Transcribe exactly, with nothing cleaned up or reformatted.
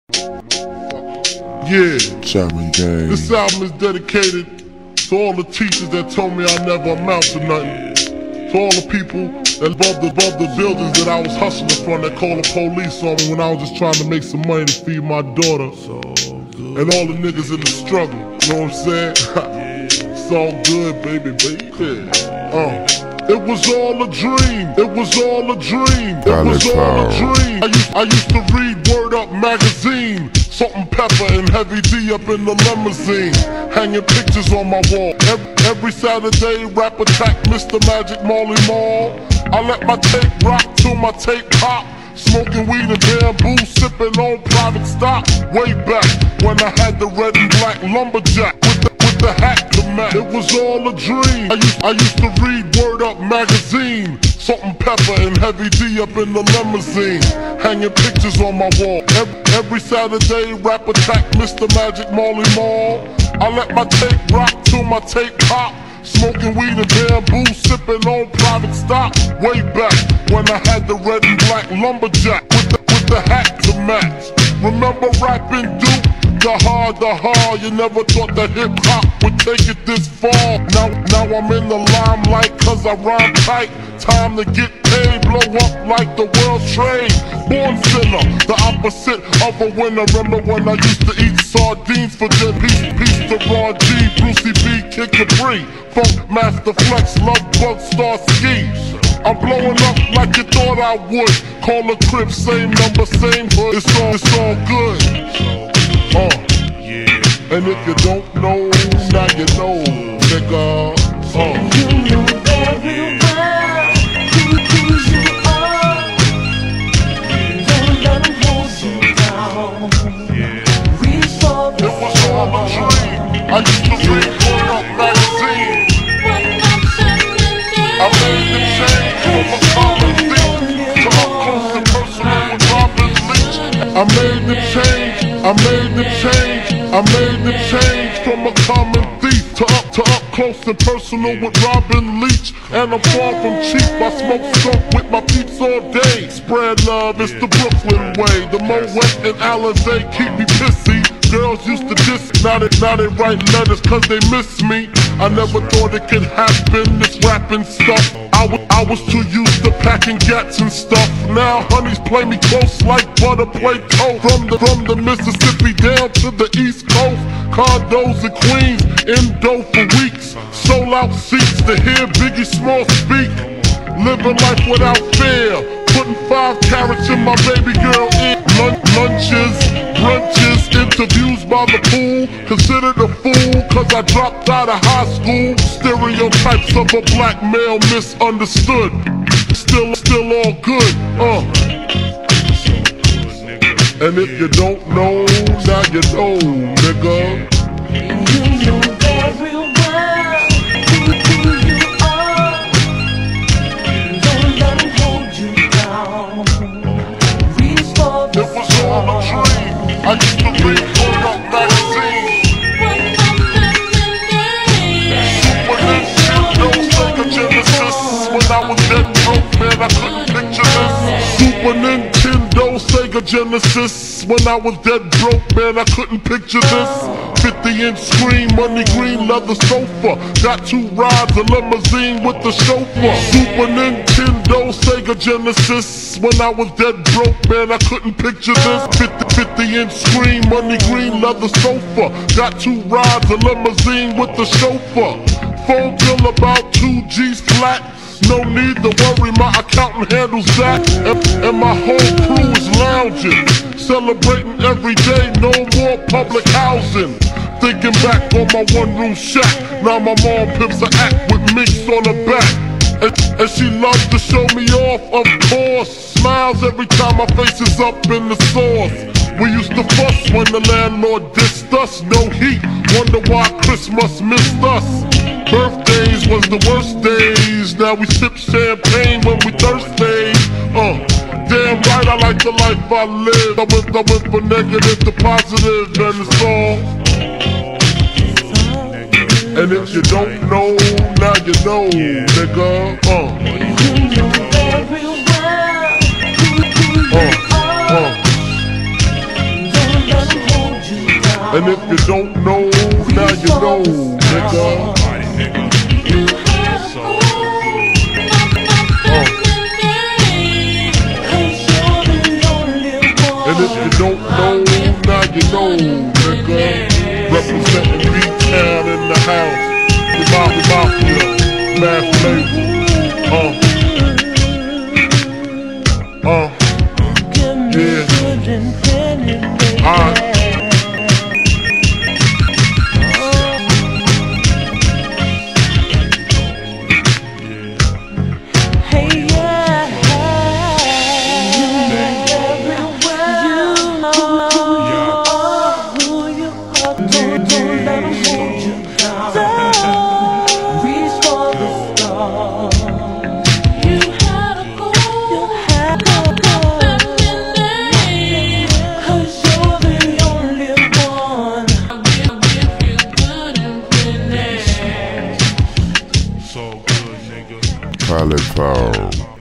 Yeah, Chapman Gang. This album is dedicated to all the teachers that told me I never amount to nothing. To all the people that above the, above the buildings that I was hustling from that called the police on me when I was just trying to make some money to feed my daughter. So good. And all the niggas in the struggle, you know what I'm saying? It's all good, baby, baby. Yeah. Uh. It was all a dream, it was all a dream, it was all a dream. I used, I used to read Word Up magazine, Salt and Pepper and Heavy D up in the limousine, hanging pictures on my wall. Every, every Saturday, rap attack, Mister Magic Marley Marl. I let my tape rock till my tape pop. Smoking weed and bamboo, sipping on private stock. Way back when I had the red and black lumberjack with the, with the hat to match. It was all a dream. I used, I used to read Word Up magazine, Salt and Pepper and Heavy D up in the limousine, hanging pictures on my wall. Every, every Saturday, rap attack, Mister Magic Marley Marl. I let my tape rock till my tape pop. Smoking weed and bamboo, sipping on private stock. Way back when I had the red and black lumberjack with the, with the hat to match. Remember rapping Duke? The hard, the hard. You never thought that hip-hop would take it this far. Now, now I'm in the limelight cause I rhyme tight. Time to get paid, blow up like the world trade. Born sinner, the opposite of a winner. Remember when I used to eat sardines for dinner? Peace, peace to Ron G, Brucey B, Kid Capri, Funk Master Flex, Love Bug, Star Ski. I'm blowing up like you thought I would. Call a crib, same number, same hood. It's all, it's all good. Uh, and if you don't know, now you know, nigga. Uh. You know very well who, who you are. Don't let them hold you down. Reach for the It was all a dream. I used to read Word Up magazine. I made the change from a common thief to up close and personal with Robin Leach. I made the change. I made the change, I made the change from a common thief to up to up close and personal with Robin Leach. And I'm far from cheap, I smoke skunk with my peeps all day. Spread love, it's the Brooklyn way. The Moet and Alizé keep me pissy. Girls used to diss, now they, now they write letters cause they miss me. I never thought it could happen, this rapping stuff. I was, I was too used to packing gats and stuff. Now honeys play me close like butter play toast. From the, from the Mississippi down to the East Coast, condos in Queens, indo for weeks. Sold out seats to hear Biggie Small speak. Living life without fear, putting five carats in my baby girl ear. Lun lunches, brunches, interviews by the pool. Considered a fool cause I dropped out of high school. Stereotypes of a black male misunderstood. Still, still all good, uh. And if you don't know, now you know, nigga. You know very well who, who you are. Don't let them hold you down. Reach for the It was all a dream. I used to read Word Up magazine. Super Nintendo, Sega Genesis. When I was dead broke, man, I couldn't picture this. fifty inch screen, money green leather sofa. Got two rides, a limousine with the chauffeur. Super Nintendo, Sega Genesis. When I was dead broke, man, I couldn't picture this. fifty inch screen, money green leather sofa. Got two rides, a limousine with the chauffeur. Phone bill about two G's flat. No need to worry, my accountant handles that. And, and my whole crew is lounging, celebrating every day, no more public housing. Thinking back on my one-room shack, now my mom pimps a act with minks on her back. And, and she loves to show me off, of course. Smiles every time my face is up in the sauce. We used to fuss when the landlord dissed us. No heat, wonder why Christmas missed us. Birthdays was the worst days. Now we sip champagne when we thirsty. Uh, damn right, I like the life I live. I went, I went from negative to positive, and it's all. And if you don't know, now you know, nigga. Uh. You know very well who, who you Uh, are. uh. Don't And if you don't know, now you know, nigga. And if you don't know, now you know, nigga. Representing B-Town in the house. The Mafia, Mafia, Math Label. Uh. Uh. Yeah. Alright. Pollie.